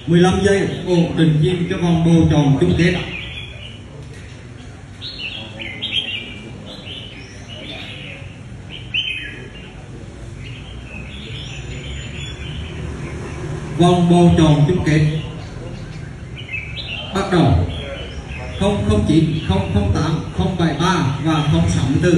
15 giây ổn định nhịp cho vòng bầu tròn chung kết. Vòng bầu tròn chung kết bắt đầu. 009, 008, 073 và 064.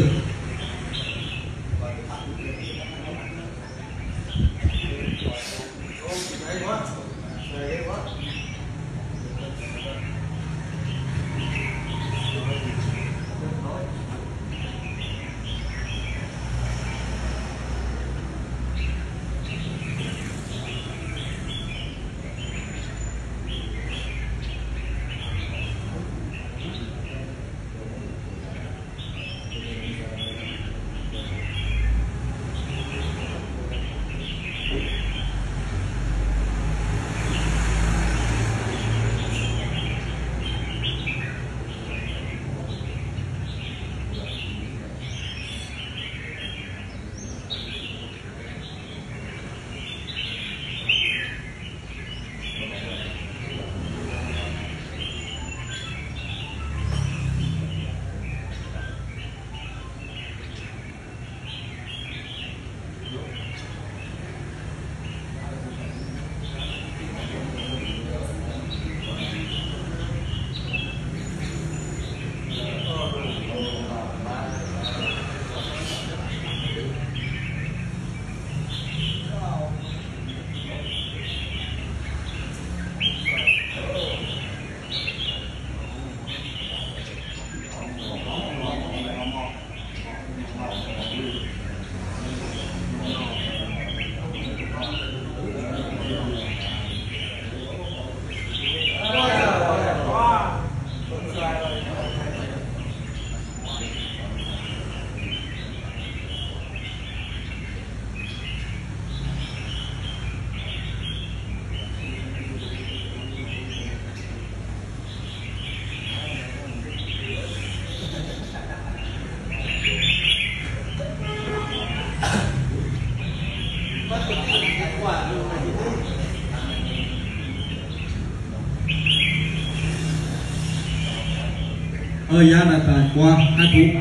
Thời gian đã trải qua 2 phút.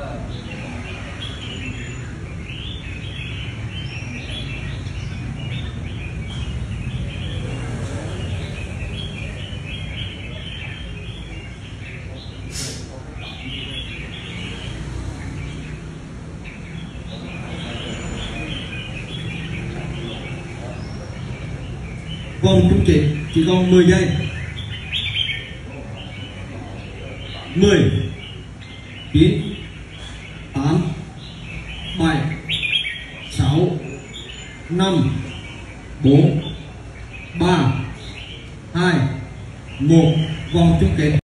Vòng chung kết chỉ còn 10 giây. 10, 9, 8, 7, 6, 5, 4, 3, 2, 1. Vòng chung kết.